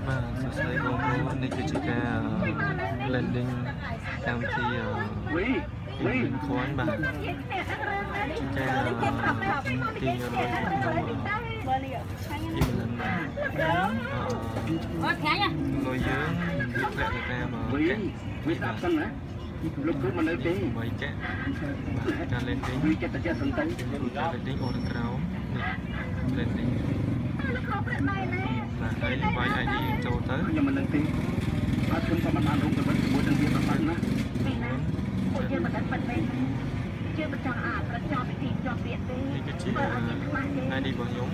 បាទសួស្តីបងប្អូននេះគឺជាការ landing កម្មវិធី England Coin បាទជាការទាញរលក្នុង England លុយយើងវាធ្លាក់ទៅតាមវាស្ដាប់សិនណាលោកគឺមិននៅទេបីកែការ landing វាចិត្តតែសន្តិការ landing អូនក្រោមនេះ landing បាទហើយវាយ ID ចូលទៅខ្ញុំមិននឹងទេអត់ខ្ញុំក៏មិនបានរូបទៅវិញជាមួយនឹងវាប្រហែលណាពួកយើងមិនដឹងប៉ុណ្ណេះយើងមិនចង់អាប្រចាំពិធីជាប់ពាក្យទេនេះគឺជា ID របស់ខ្ញុំ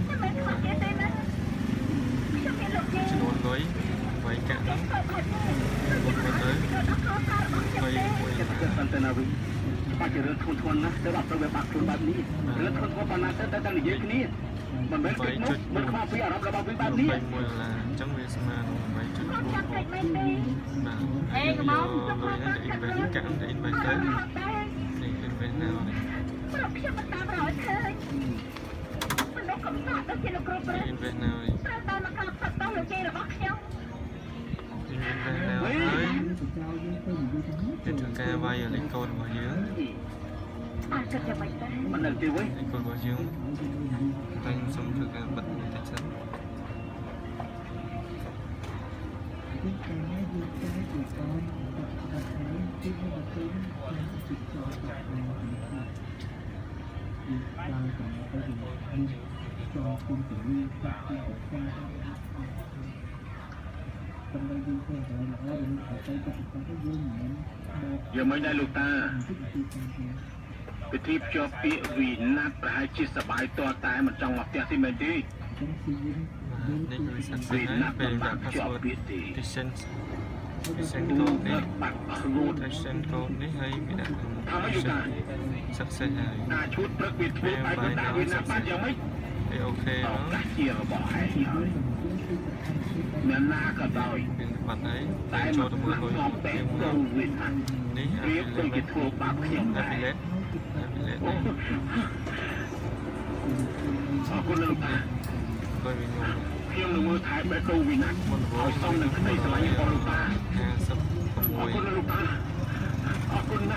ចំនួនលុយវាយកាក់ហ្នឹងមកទៅហើយមួយប៉ុន្តែណាវិញបាច់រឿងធ្ងន់ណាស់ទៅអត់ទៅវាបាក់ខ្លួនបែបនេះរឿងធ្ងន់ប៉ុណ្ណាទៅតែនិយាយគ្នាមិនមែនគេមុខមិនខ្វល់ពីអារម្មណ៍របស់វាបែបនេះ1ដុល្លារអញ្ចឹងវាស្មើនឹង 3.4 បាទអេកំងលុយហ្នឹង invest កាក់ទៅ invest ទៅនេះ invest ណានេះខ្ញុំមិនតាមរយឃើញមិនដឹងកំសត់ទៅជាលោកគ្រូព្រឹក invest ណានេះតែមកកាត់ផាត់ទៅលោកជ័យរបស់ខ្ញុំ invest ណាហើយទៅធ្វើការវាយលេខកូដរបស់យើងអាចគិតយ៉ាងម៉េចដែរមិនដឹងទេវិញលេខកូដរបស់យើងតែខ្ញុំធ្វើការបិទបន្តិចសិនยังไม่ได้ลูกตาไปที่จอบเปียวีนัดประหารจิตสบายตัวตายมันจังหวะเตียที่มันดีนี่คือสัญญาณเป็นแบบพาสเวิร์ดที่เซนโค้ดนี่เซนโค้ดนี่ให้มีแต่สักเซนให้ชุดประกวดทั่วไปตาวินาปัจยังไม่โอเคเนาะเกี่ยวบอกให้เนื้อหน้าก็ได้เป็นปัจจัยแต่โชว์ตัวมือเลยนี่เรียกคนกิจทัวร์ปากเขียวได้ขอบคุณลูกตาเคยมีงงเพียงหนึ่งมือถ่ายแบบดูวินัทเอาซ่อมหนึ่งในสมัยของลูกตาขอบคุณลูกตาขอบคุณนะ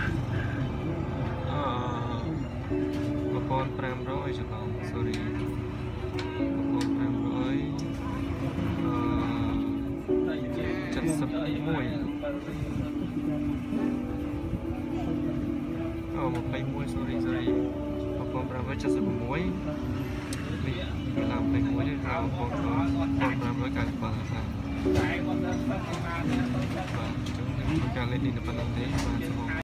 ละคร500จะลอง sorry ละคร5007121 sorry ละคร571นี่เวลาไปมวยเราคน500การฟังครับการเล่นดินเป็นแบบนี้